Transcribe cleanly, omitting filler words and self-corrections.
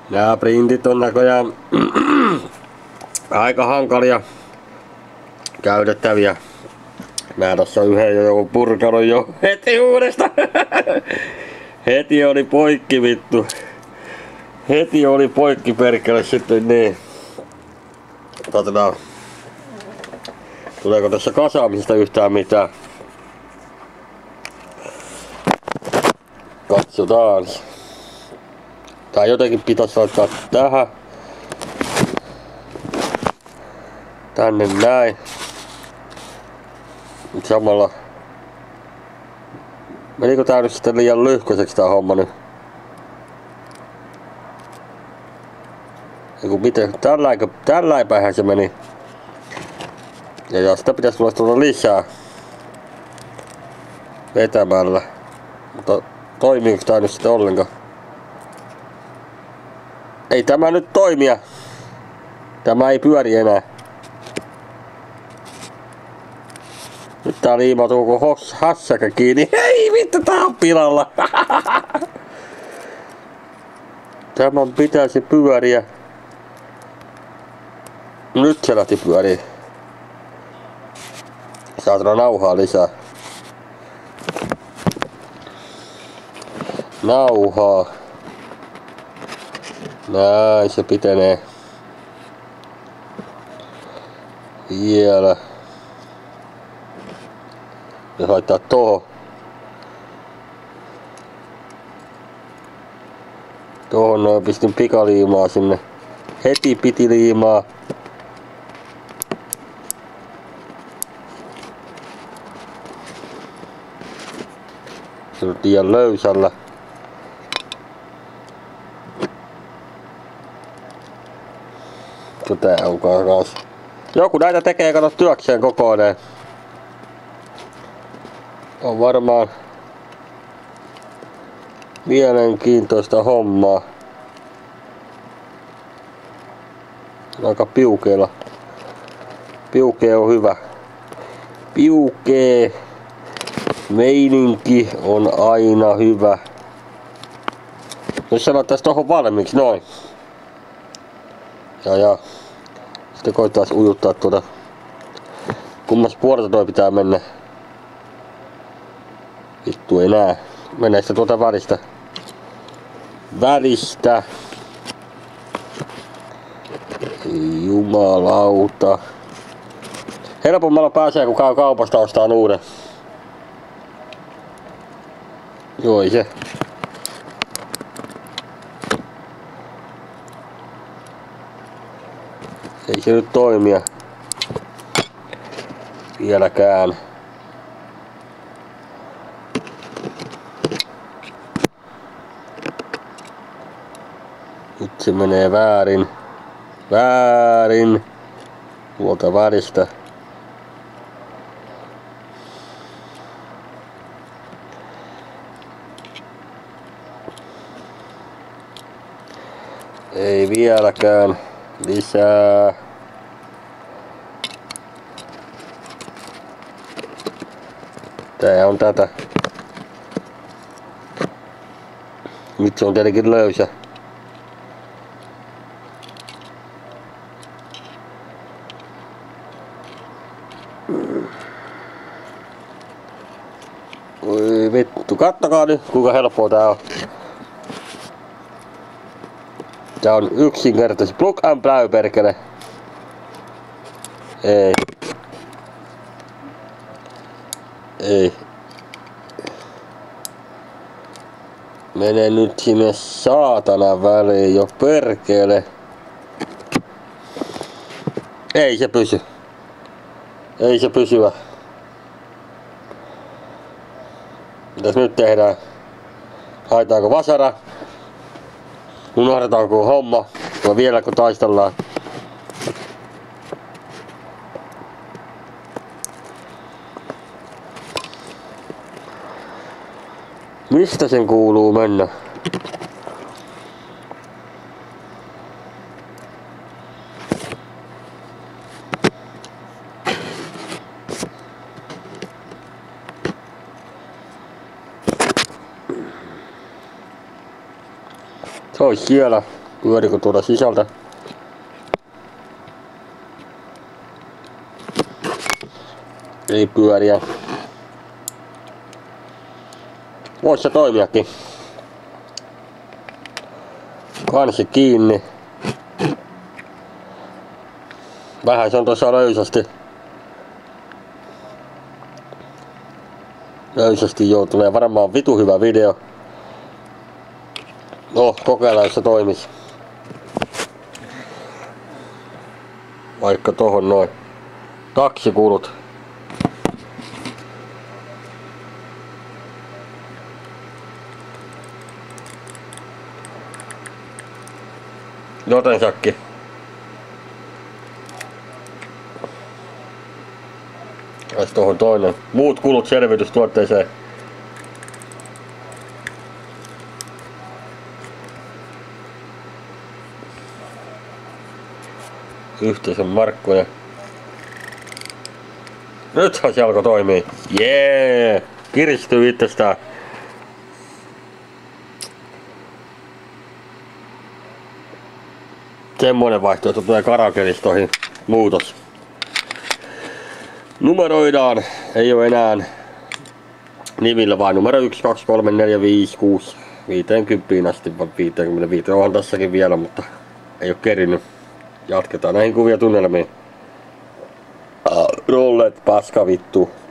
Nämä printit on näköjään aika hankalia käytettäviä. Mä tossa yhden jo purkanut jo heti uudestaan. Heti oli poikki vittu. Heti oli poikki perkele sitten niin. Katsotaan. Tuleeko tässä kasaamisesta yhtään mitään? Katsotaan. Tää jotenkin pitäisi laittaa tähän. Tänne näin. Samalla. Menikö tää nyt sitten liian lyhkäiseksi tää homma nyt? Eiku miten? Tälläinpähän se meni. Ja sitä pitäisi tulla lisää. Vetämällä. Mutta toimiiko tää nyt sitten ollenkaan? Ei tämä nyt toimia. Tämä ei pyöri enää. Nyt tää liimautuu koko hässäkä kiinni. Hei vittu, tää on pilalla. Tämän pitäisi pyöriä. Nyt se lähti pyöriä. Saatana nauhaa lisää. Nauhaa. Näin se pitenee. Vielä. Ja laittaa tohon. Tohon noin pistin pikaliimaa sinne. Heti piti liimaa. Se on liian löysällä. Tää on kans. Joku näitä tekee kato työkseen kokonaan. On varmaan mielenkiintoista hommaa. Aika piukeella. Piukee on hyvä. Piukee meininki on aina hyvä. Jos se laittaisi tohon valmiiksi, noin. Ja. Sitten koittais ujuttaa tuota. Kummas puolelta toi pitää mennä. Vittu ei näe. Menee sitä tuota välistä. Jumalauta. Helpommalla pääsee kun käy kaupasta ostaa uuden. Joo ei se. Ei se nyt toimia. Vieläkään. Nyt se menee väärin. Väärin. Tuolta välistä. Ei vieläkään. Lisää. Tää on tätä. Nyt se on tietenkin löysä. Oi vittu, kattokaa nyt kuinka helppoa tää on. Tää on yksinkertaisesti plug and play perkele. Ei. Ei. Mene nyt sinne saatana väliin jo perkele. Ei se pysy. Ei se pysyvä. Mitäs nyt tehdään? Haetaanko vasara? Unohdetaanko homma? Vai vieläkö taistellaan? Mistä sen kuuluu mennä? Se olisi siellä. Pyörikö tuoda sisältä? Ei pyöriä. Vois se toimiakin. Kansi kiinni. Vähän se on tuossa löysästi joutunut ja varmaan vitu hyvä video. No, kokeillaan jos se toimis. Vaikka tohon noin. Taksikulut. Joten sakki. Ois tohon toinen. Muut kulut selvitystuotteeseen. Yhteisön markkoja. Nythän se alkoi toimii. Jee! Kiristyy itsestään. Semmoinen vaihtoehto tulee karakelistoihin. Muutos. Numeroidaan. Ei oo enää nimillä vaan numero 1, 2, 3, 4, 5, 6, 50 asti, 55. Onhan tässäkin vielä, mutta ei oo kerinyt. Jatketaan näihin kuvia tunnelmiin. Rollet paska vittu.